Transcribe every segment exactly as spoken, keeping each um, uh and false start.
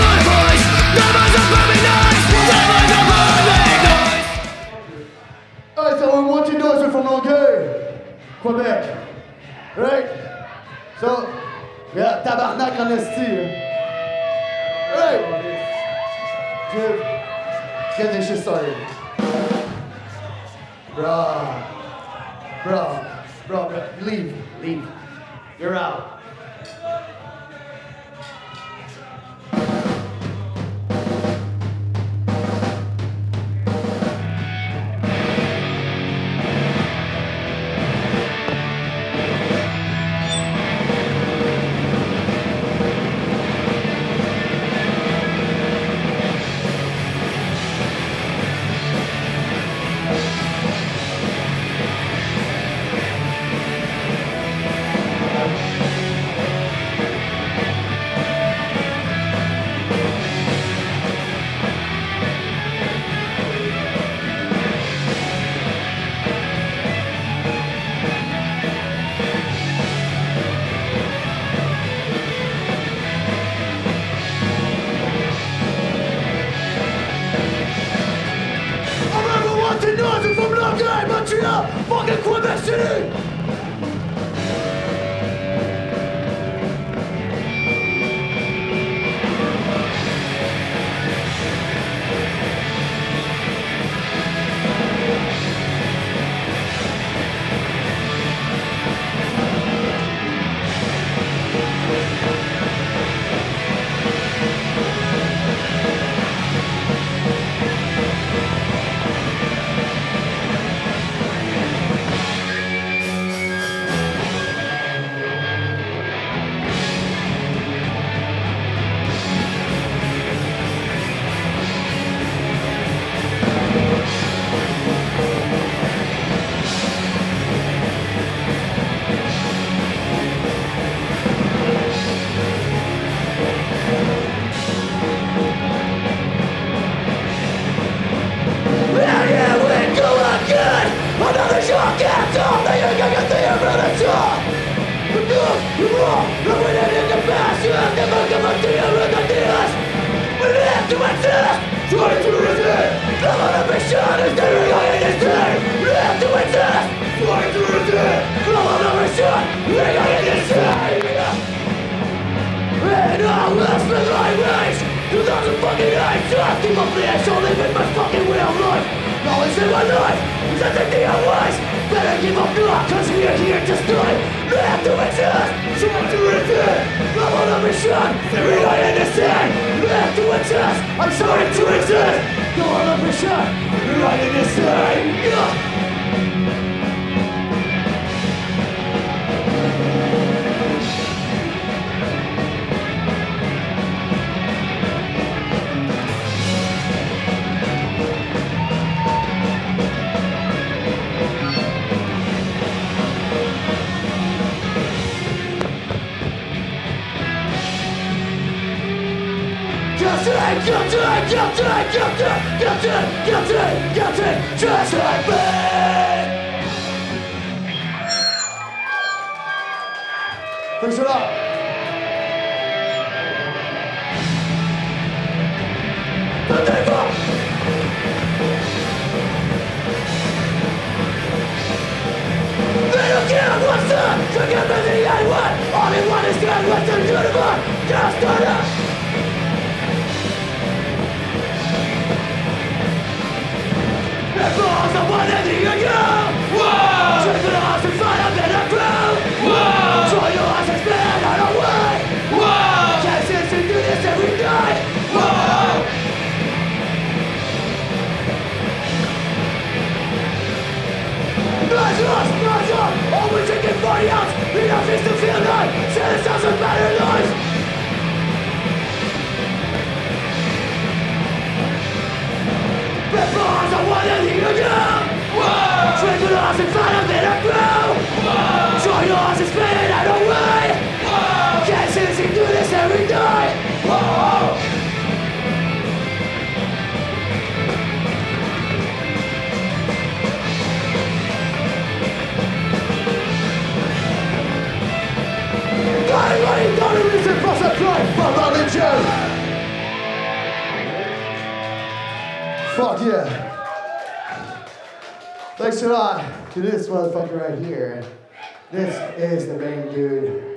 Alright, so we want you to know from Longueuil, Quebec. Right? So, yeah, tabarnak en esti. Right? Dude, get this shit started. Bro. Bro. Bro, bro. Leave. Leave. You're out. Montreal, fucking Quebec City! Thanks a lot. Whoa! Fuck yeah. Thanks a lot to this motherfucker right here. This is the main dude.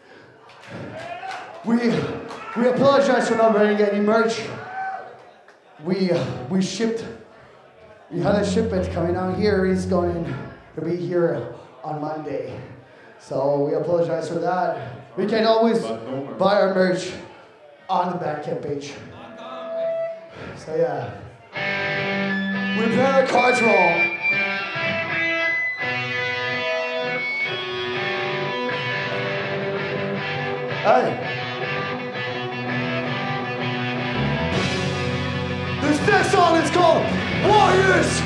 We we apologize for not bringing any merch. We uh, we shipped. We had a shipment coming down here. He's going to be here on Monday, so we apologize for that. We can always buy our merch on the Bandcamp page. So yeah, we play our cards wrong. Hey. This next song is called Warriors.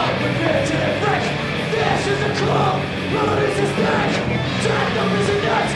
This is the call, Lord is his back, time numbers and nuts.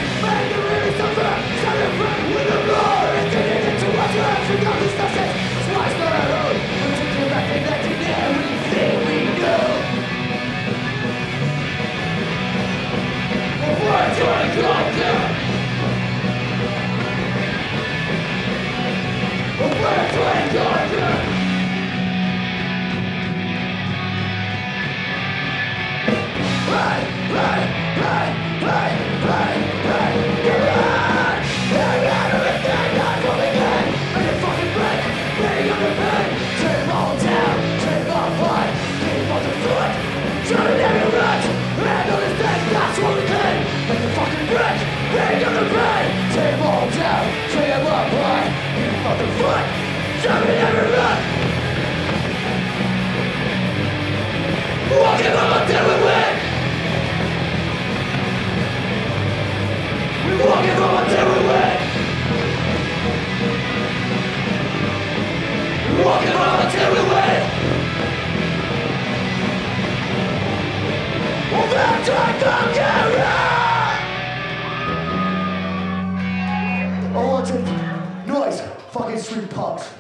I want you noise, fucking street punks.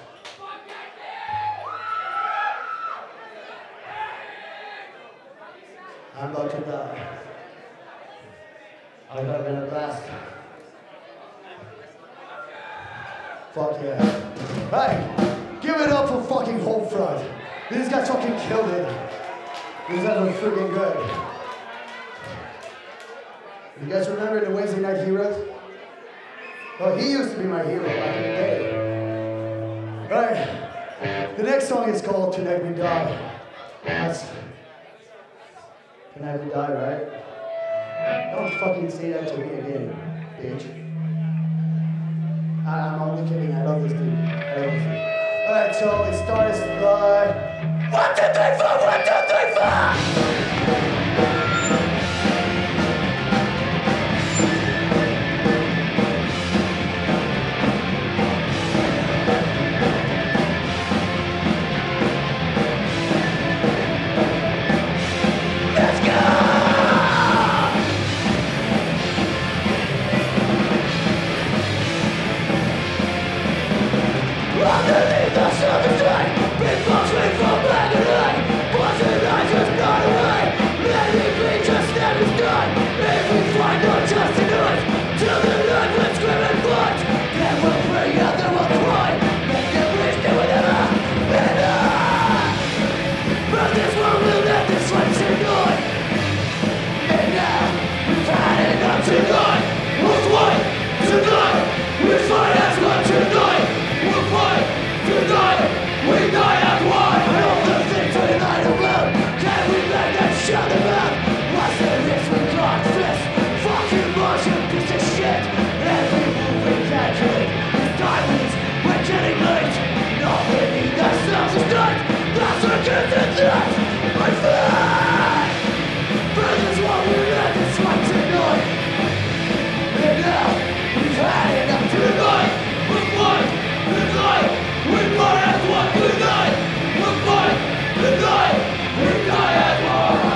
I'm about to die. I've never been a blast. Fuck yeah. Hey, give it up for fucking Homefront. These guys fucking killed it. These guys are freaking good. You guys remember the Wednesday Night Heroes? Well, he used to be my hero back in the day. Right. The next song is called Tonight We Die. That's Tonight We Die, right? Don't fucking say that to me again, bitch. I, I'm only kidding, I love this dude. I love this dude. Alright, so it starts by one, two, three, four, one, two, three, four! Underneath the surface line, people swing from black and white. Poison eyes just gone away. Let it be just that it's done. If we find no just enough, till the night when screaming blood, then we'll bring out, then we'll cry. Make them wish they would never enough. But this world will let this one tonight. And now, we've had enough tonight. We'll fight tonight. We fight as one tonight. We'll fight tonight, we die as one. And all the things we light alone, can we make that shut them out? What's the risk we got fist? Fucking motion, piece of shit. Every move we calculate is diamonds, we're getting late. Nothing in ourselves is done. That's our kids and that. I fight. But this is what we let this fight tonight. And now, we've had enough tonight. We're fight. Tonight, we fight as one tonight. We fight tonight. We die as one.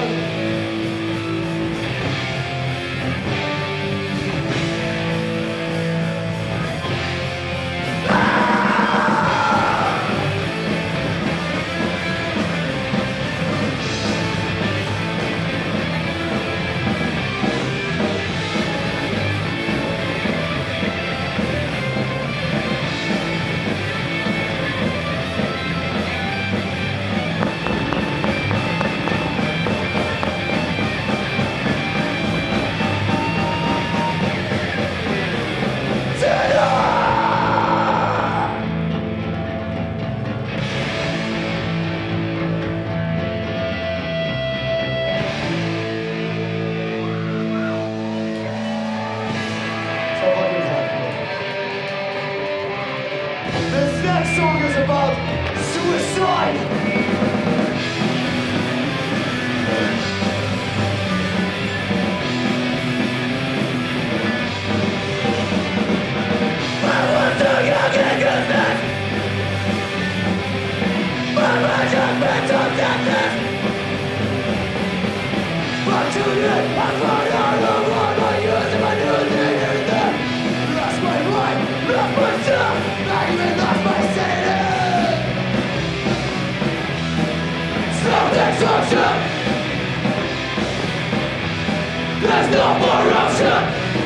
There's no more option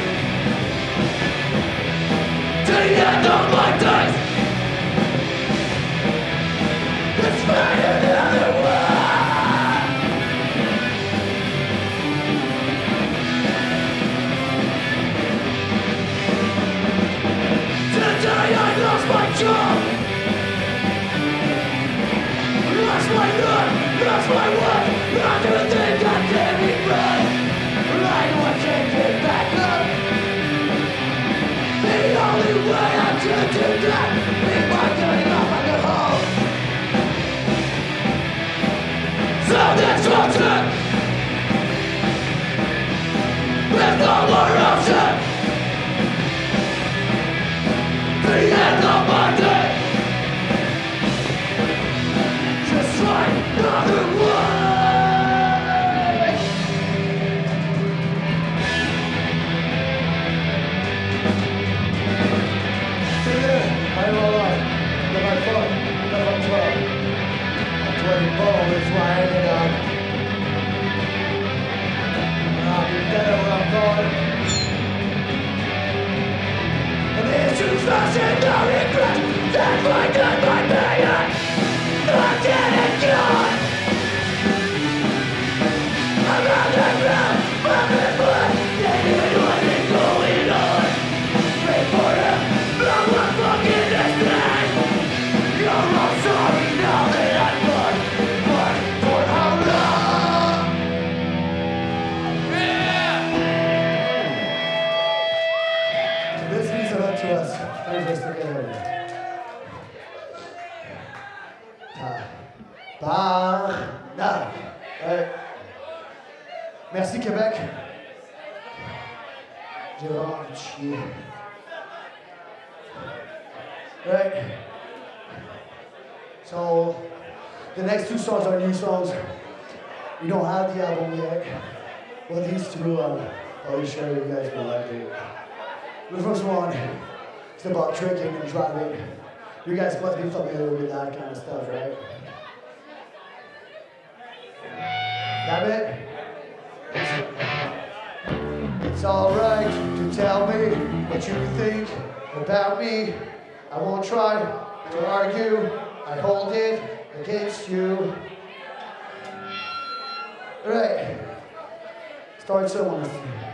to the end of my days. Let's find another one. Tabarnak. Ouais. Merci Québec. J'ai vraiment envie de chier. Right. So, the next two songs are new songs. We don't have the album yet. But these two, um, I'll be sure you guys will like it. The first one is about drinking and driving. You guys must be familiar with that kind of stuff, right? Damn it. It's alright to tell me what you think about me. I won't try to argue. I hold it against you. Alright. Start someone.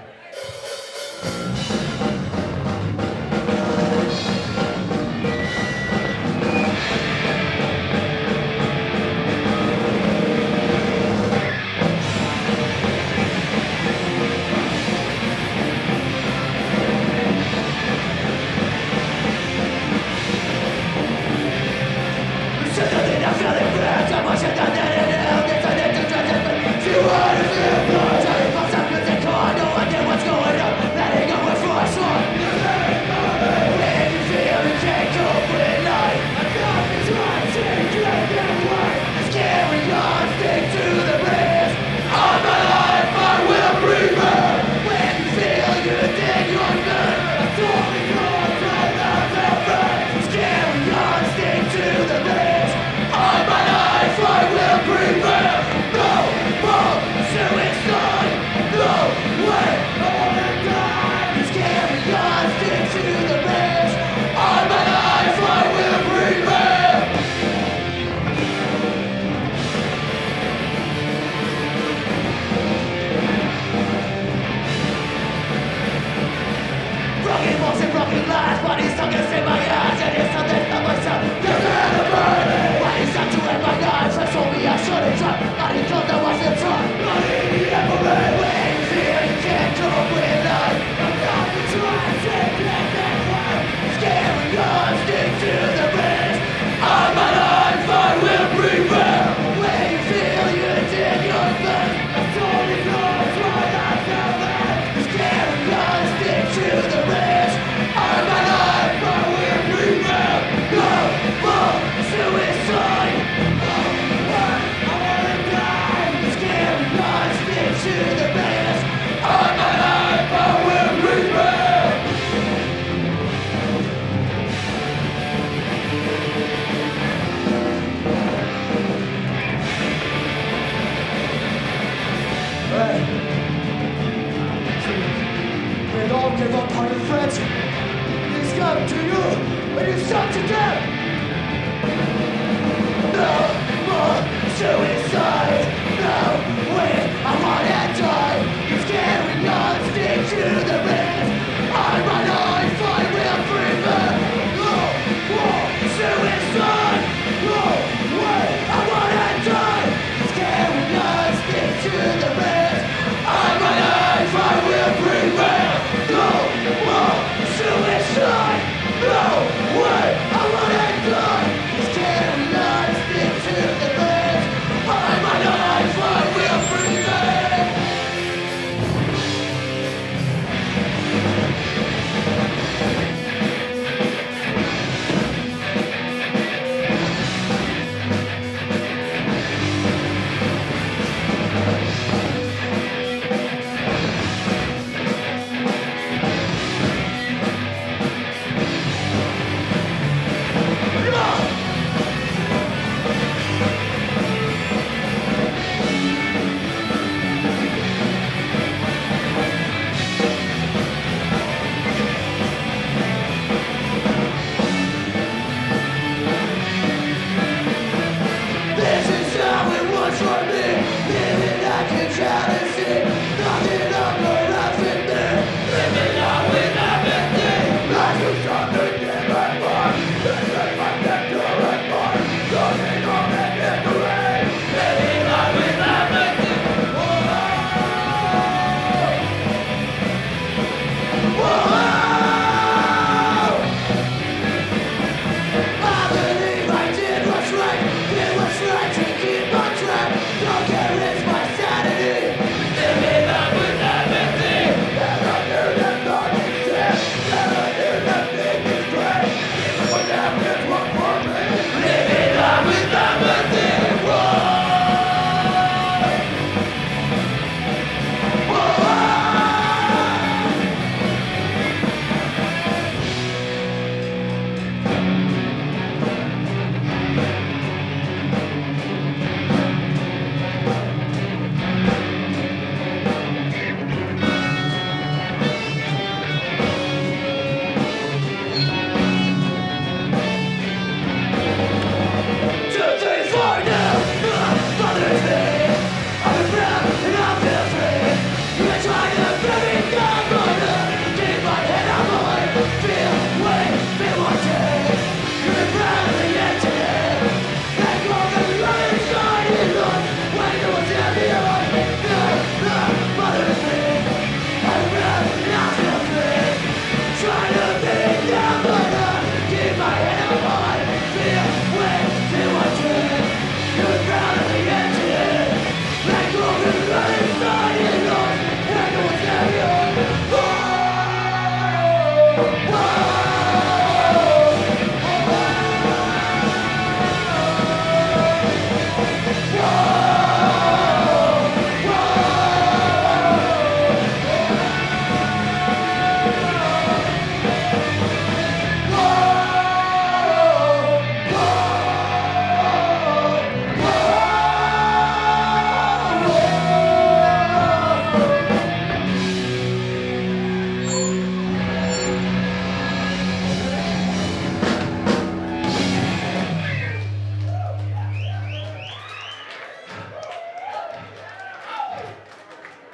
Give up on your friends. He's come to you and you shot to death. No more suicide. No way I wanna die. He's carrying on, stick to the rest. On my life I will prevail. No more suicide. No way I wanna die. He's carrying on, stick to the rest. On my life I will prevail. No more suicide! No way! I wanna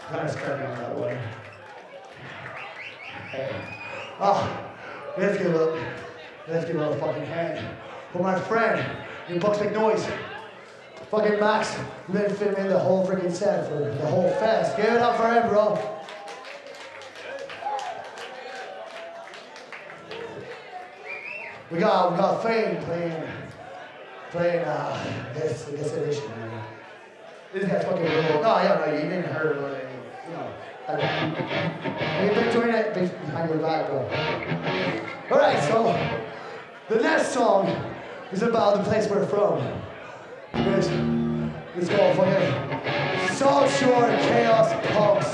That's cracking on that way. Hey. Oh, let's give up. Let's give up a fucking hand for my friend in Bucks Make Noise. Fucking Max, you've been filming the whole freaking set for the whole fest. Give it up for him, bro. We got we got Fame playing playing uh this this edition. Man. This guy's fucking real. No, yeah, no, you didn't hear it, but you know. I, you've been doing it behind your back, bro. All right, so the next song is about the place we're from. It's, it's called fucking Salt Shore Chaos Punks.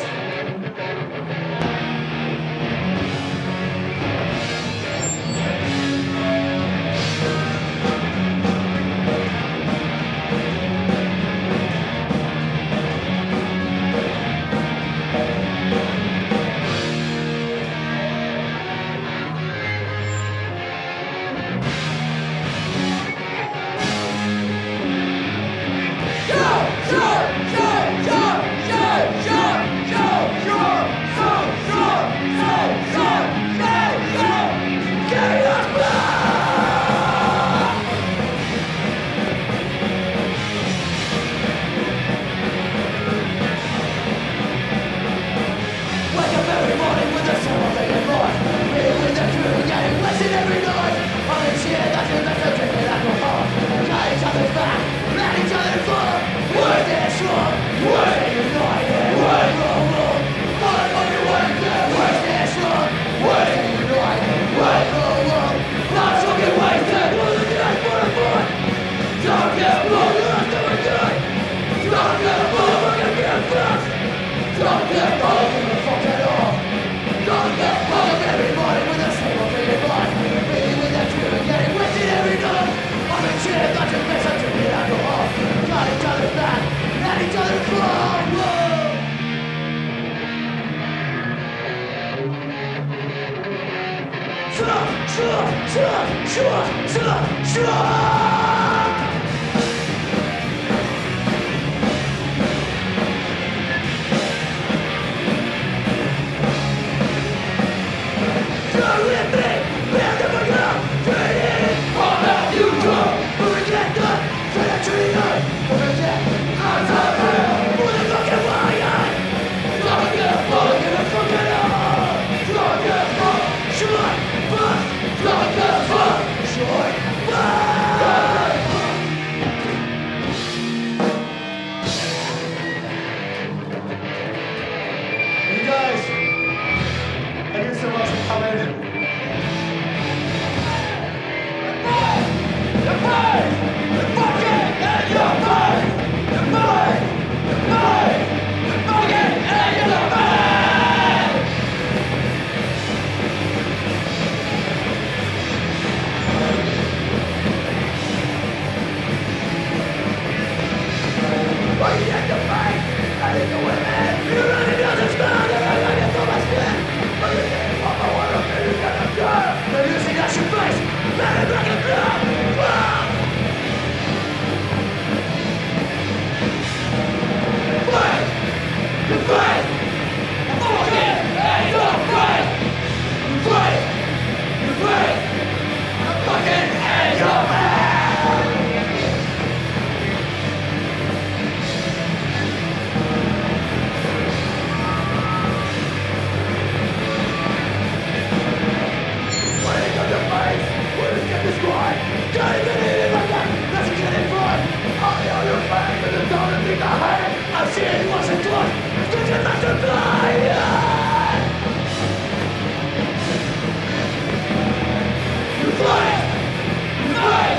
Fight! Fight!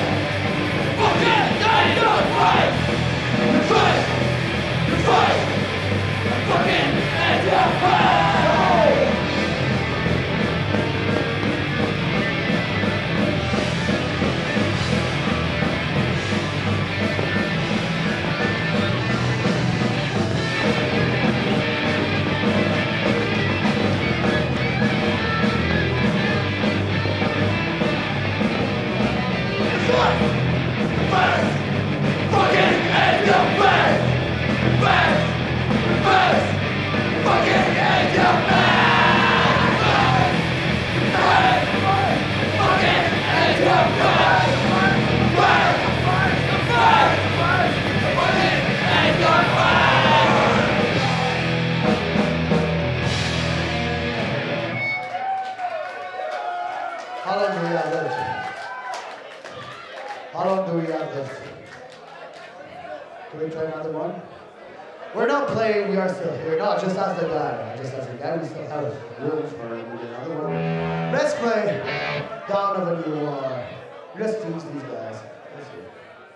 we try another one? We're not playing, we are still here. No, just as the guy. Just as the guy, we still have room for another one. Let's play Dawn of a New War. Let's tease these guys. Let's see.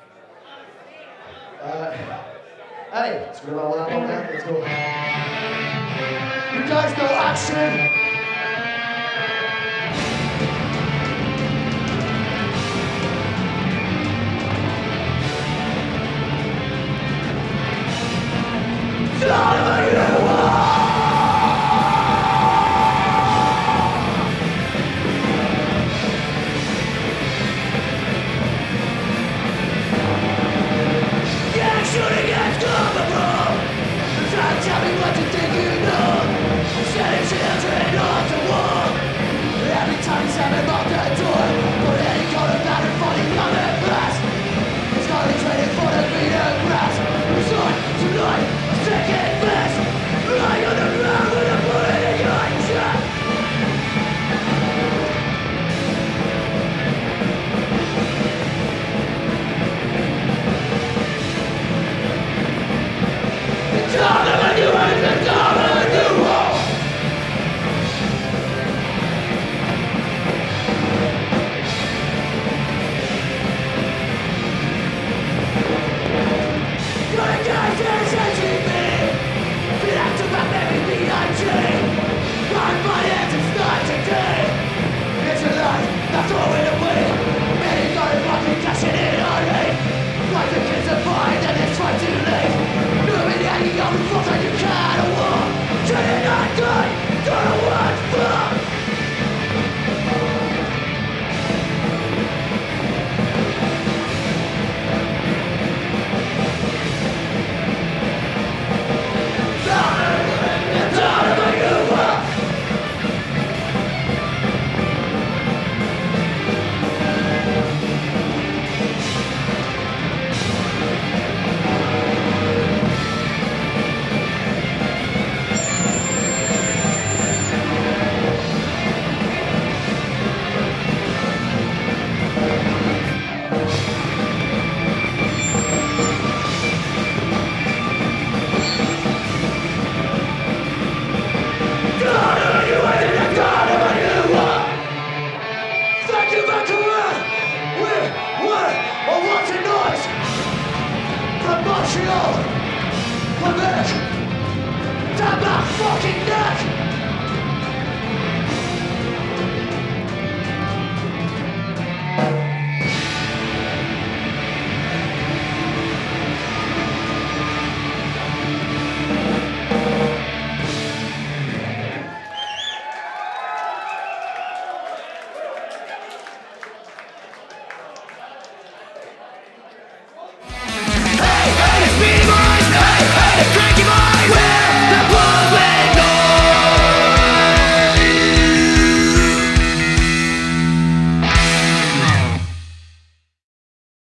Uh, hey, screw all that on that. Let's go. You guys go action!